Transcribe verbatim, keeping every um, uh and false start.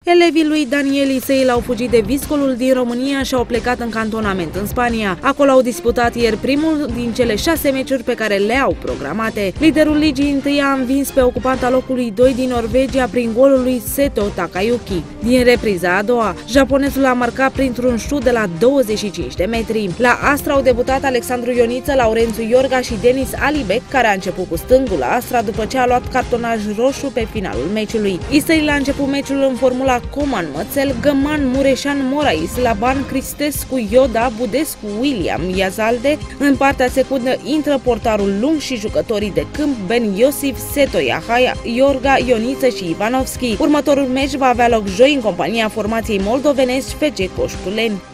Elevii lui Daniel Isei l-au fugit de viscolul din România și au plecat în cantonament în Spania. Acolo au disputat ieri primul din cele șase meciuri pe care le-au programate. Liderul ligii întâi a învins pe ocupanta locului doi din Norvegia prin golul lui Seto Takayuki. Din repriza a doua, japonezul a marcat printr-un șut de la douăzeci și cinci de metri. La Astra au debutat Alexandru Ioniță, Laurențiu Iorga și Denis Alibec, care a început cu stângul la Astra după ce a luat cartonaj roșu pe finalul meciului. Isei la început meciul în formula Coman Mățel, Găman, Mureșan, Morais, Laban, Cristescu, Ioda, Budescu, William, Iazalde. În partea secundă intră portarul Lung și jucătorii de câmp Ben Iosif, Seto Yahaya, Iorga, Ioniță și Ivanovski. Următorul meci va avea loc joi în compania formației moldovenești F C Coștuleni.